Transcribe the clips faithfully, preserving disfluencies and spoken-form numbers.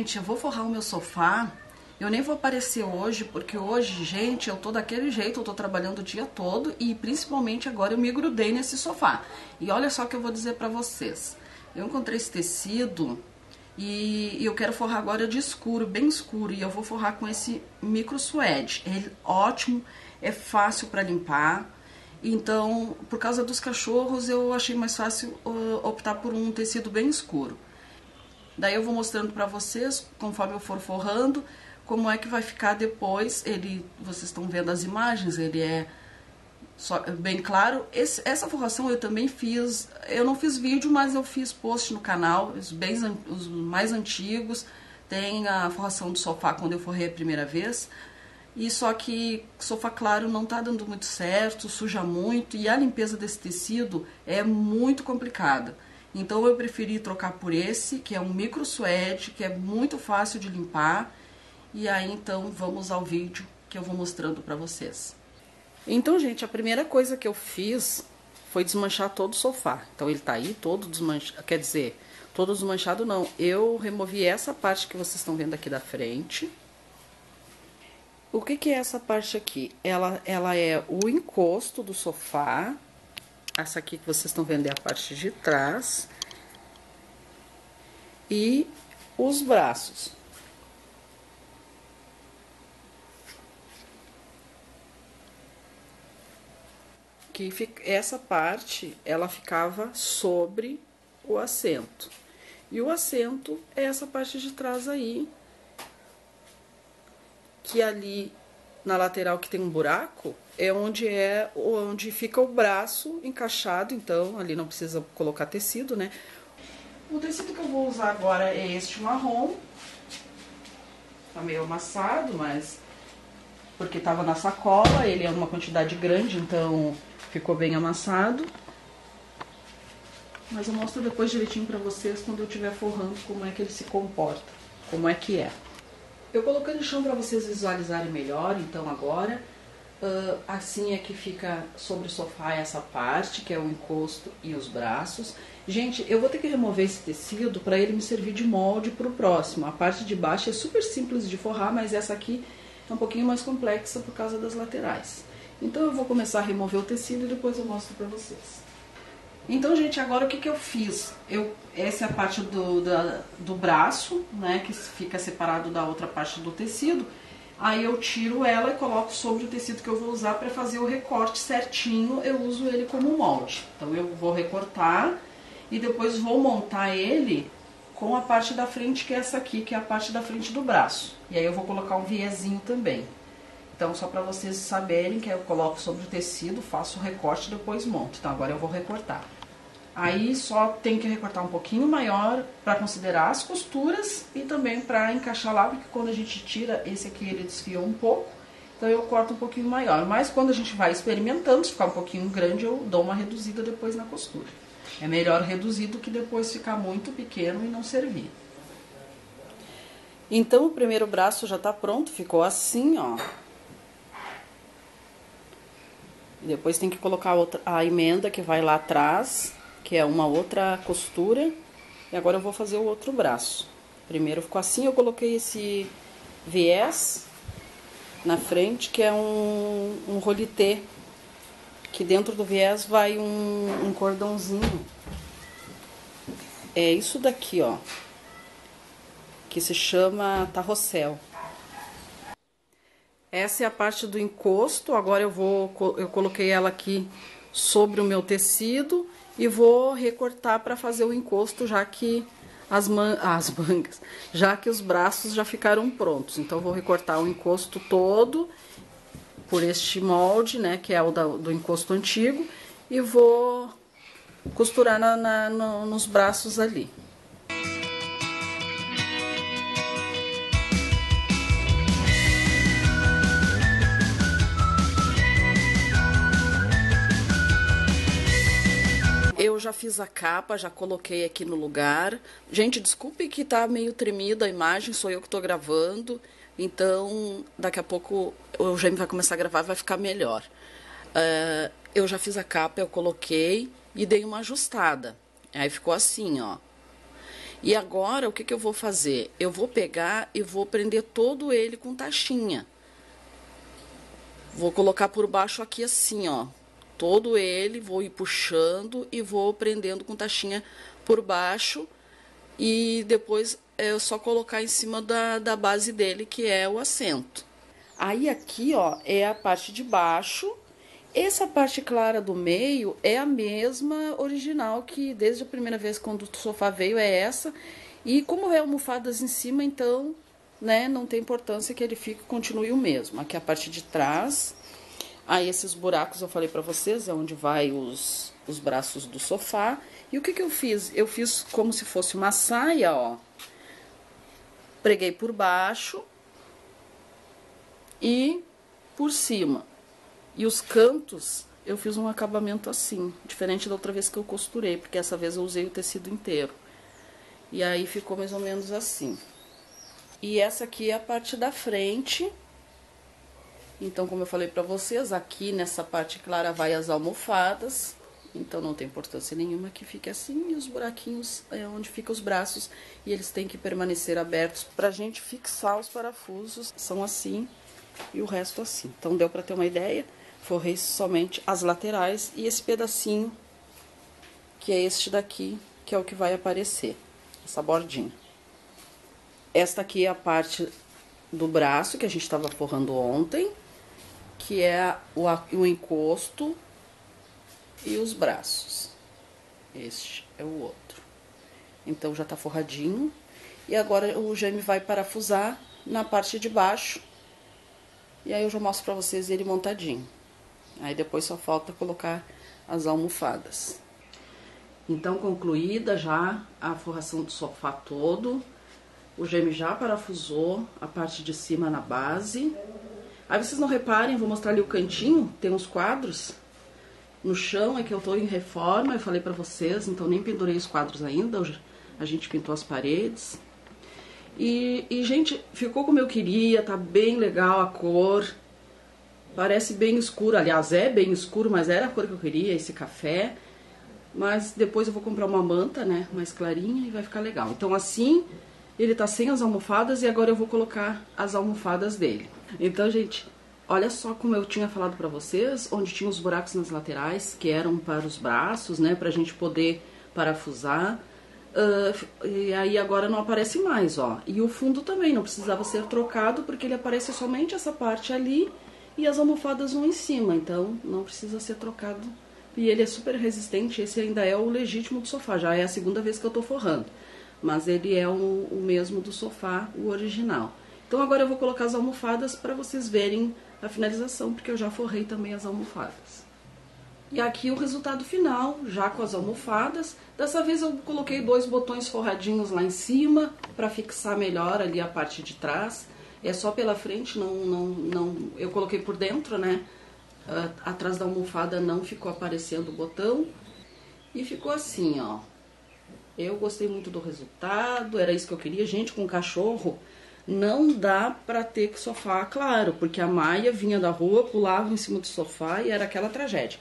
gente, eu vou forrar o meu sofá. Eu nem vou aparecer hoje, porque hoje, gente, eu tô daquele jeito, eu tô trabalhando o dia todo e principalmente agora eu me grudei nesse sofá. E olha só o que eu vou dizer pra vocês. Eu encontrei esse tecido e eu quero forrar agora de escuro, bem escuro, e eu vou forrar com esse micro suede. Ele é ótimo, é fácil pra limpar. Então, por causa dos cachorros, eu achei mais fácil uh, optar por um tecido bem escuro. Daí eu vou mostrando pra vocês, conforme eu for forrando, como é que vai ficar depois. Ele, vocês estão vendo as imagens, ele é só, bem claro. Esse, essa forração eu também fiz, eu não fiz vídeo, mas eu fiz post no canal, os, bem, os mais antigos. Tem a forração do sofá quando eu forrei a primeira vez. E só que sofá claro não tá dando muito certo, suja muito, e a limpeza desse tecido é muito complicada. Então eu preferi trocar por esse, que é um micro suede, que é muito fácil de limpar. E aí, então, vamos ao vídeo que eu vou mostrando pra vocês. Então, gente, a primeira coisa que eu fiz foi desmanchar todo o sofá. Então, ele tá aí todo desmanchado, quer dizer, todo desmanchado não. Eu removi essa parte que vocês estão vendo aqui da frente. O que que é essa parte aqui? Ela, ela é o encosto do sofá. Essa aqui que vocês estão vendo é a parte de trás. E os braços. Que essa parte, ela ficava sobre o assento. E o assento é essa parte de trás aí, que ali na lateral que tem um buraco, é onde é onde fica o braço encaixado, então ali não precisa colocar tecido, né? O tecido que eu vou usar agora é este marrom. Tá meio amassado, mas porque tava na sacola, ele é uma quantidade grande, então ficou bem amassado. Mas eu mostro depois direitinho pra vocês quando eu estiver forrando como é que ele se comporta, como é que é. Eu coloquei no chão pra vocês visualizarem melhor, então agora. Uh, assim é que fica sobre o sofá essa parte, que é o encosto e os braços. Gente, eu vou ter que remover esse tecido pra ele me servir de molde pro próximo. A parte de baixo é super simples de forrar, mas essa aqui é um pouquinho mais complexa por causa das laterais. Então eu vou começar a remover o tecido e depois eu mostro pra vocês. Então, gente, agora o que que eu fiz? Eu, essa é a parte do, da, do braço, né, que fica separado da outra parte do tecido. Aí eu tiro ela e coloco sobre o tecido que eu vou usar para fazer o recorte certinho. Eu uso ele como molde. Então eu vou recortar e depois vou montar ele com a parte da frente, que é essa aqui, que é a parte da frente do braço. E aí eu vou colocar um viezinho também. Então, só para vocês saberem que eu coloco sobre o tecido, faço o recorte e depois monto. Então, agora eu vou recortar. Aí, só tem que recortar um pouquinho maior para considerar as costuras e também para encaixar lá, porque quando a gente tira, esse aqui ele desfiou um pouco, então eu corto um pouquinho maior. Mas quando a gente vai experimentando, se ficar um pouquinho grande, eu dou uma reduzida depois na costura. É melhor reduzir do que depois ficar muito pequeno e não servir. Então, o primeiro braço já tá pronto, ficou assim, ó. Depois tem que colocar outra, a emenda que vai lá atrás, que é uma outra costura. E agora eu vou fazer o outro braço. Primeiro ficou assim, eu coloquei esse viés na frente, que é um, um rolitê. Que dentro do viés vai um, um cordãozinho. É isso daqui, ó. Que se chama tarrossel. Essa é a parte do encosto. Agora eu vou, eu coloquei ela aqui sobre o meu tecido e vou recortar para fazer o encosto, já que as, man as mangas, já que os braços já ficaram prontos. Então eu vou recortar o encosto todo por este molde, né, que é o da, do encosto antigo, e vou costurar na, na, no, nos braços ali. Eu já fiz a capa, já coloquei aqui no lugar. Gente, desculpe que tá meio tremida a imagem, sou eu que tô gravando. Então, daqui a pouco o Eugênio vai começar a gravar e vai ficar melhor. Uh, eu já fiz a capa, eu coloquei e dei uma ajustada. Aí ficou assim, ó. E agora, o que que eu vou fazer? Eu vou pegar e vou prender todo ele com tachinha. Vou colocar por baixo aqui assim, ó. Todo ele, vou ir puxando e vou prendendo com tachinha por baixo. E depois é só colocar em cima da, da base dele, que é o assento. Aí aqui, ó, é a parte de baixo. Essa parte clara do meio é a mesma original que desde a primeira vez quando o sofá veio é essa. E como é almofadas em cima, então, né, não tem importância que ele fique, continue o mesmo. Aqui é a parte de trás. Aí esses buracos eu falei pra vocês, é onde vai os, os braços do sofá. E o que que eu fiz? Eu fiz como se fosse uma saia, ó. Preguei por baixo e por cima. E os cantos eu fiz um acabamento assim, diferente da outra vez que eu costurei, porque essa vez eu usei o tecido inteiro. E aí ficou mais ou menos assim. E essa aqui é a parte da frente. Então, como eu falei pra vocês, aqui nessa parte clara vai as almofadas. Então não tem importância nenhuma que fique assim. E os buraquinhos é onde ficam os braços. E eles têm que permanecer abertos pra gente fixar os parafusos. São assim e o resto assim. Então deu pra ter uma ideia. Forrei somente as laterais e esse pedacinho, que é este daqui, que é o que vai aparecer, essa bordinha. Esta aqui é a parte do braço que a gente estava forrando ontem, que é o, o encosto e os braços. Este é o outro. Então já tá forradinho. E agora o Jaime vai parafusar na parte de baixo. E aí eu já mostro pra vocês ele montadinho. Aí depois só falta colocar as almofadas. Então, concluída já a forração do sofá todo. O Jaime já parafusou a parte de cima na base. Aí vocês não reparem, vou mostrar ali o cantinho, tem uns quadros. No chão é que eu tô em reforma, eu falei pra vocês, então nem pendurei os quadros ainda. A gente pintou as paredes. E, e gente, ficou como eu queria, tá bem legal a cor. Parece bem escuro, aliás, é bem escuro, mas era a cor que eu queria, esse café. Mas depois eu vou comprar uma manta, né, mais clarinha e vai ficar legal. Então assim, ele tá sem as almofadas e agora eu vou colocar as almofadas dele. Então, gente, olha só como eu tinha falado pra vocês, onde tinha os buracos nas laterais, que eram para os braços, né, pra gente poder parafusar. Uh, e aí agora não aparece mais, ó. E o fundo também não precisava ser trocado, porque ele aparece somente essa parte ali. E as almofadas vão em cima, então não precisa ser trocado. E ele é super resistente, esse ainda é o legítimo do sofá, já é a segunda vez que eu tô forrando. Mas ele é o, o mesmo do sofá, o original. Então agora eu vou colocar as almofadas para vocês verem a finalização, porque eu já forrei também as almofadas. E aqui o resultado final, já com as almofadas. Dessa vez eu coloquei dois botões forradinhos lá em cima, para fixar melhor ali a parte de trás. É só pela frente, não, não, não, eu coloquei por dentro, né? Uh, atrás da almofada não ficou aparecendo o botão. E ficou assim, ó. Eu gostei muito do resultado, era isso que eu queria. Gente, com cachorro não dá pra ter sofá claro, porque a Maia vinha da rua, pulava em cima do sofá e era aquela tragédia.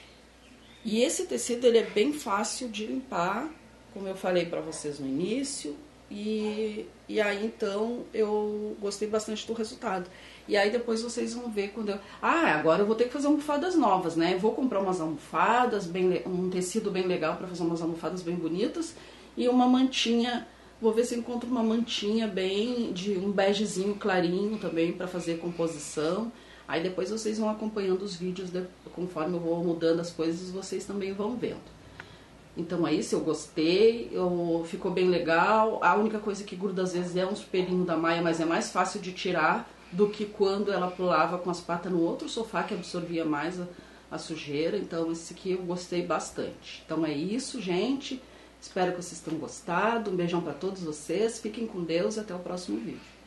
E esse tecido, ele é bem fácil de limpar, como eu falei pra vocês no início. E, e aí, então, eu gostei bastante do resultado. E aí, depois vocês vão ver quando eu... Ah, agora eu vou ter que fazer almofadas novas, né? Vou comprar umas almofadas, bem, um tecido bem legal pra fazer umas almofadas bem bonitas. E uma mantinha, vou ver se eu encontro uma mantinha bem... de um begezinho clarinho também pra fazer composição. Aí depois vocês vão acompanhando os vídeos, de, conforme eu vou mudando as coisas, vocês também vão vendo. Então é isso, eu gostei, eu, ficou bem legal. A única coisa que gruda às vezes é um pelinho da Maia, mas é mais fácil de tirar do que quando ela pulava com as patas no outro sofá, que absorvia mais a, a sujeira. Então esse aqui eu gostei bastante. Então é isso, gente. Espero que vocês tenham gostado. Um beijão pra todos vocês. Fiquem com Deus e até o próximo vídeo.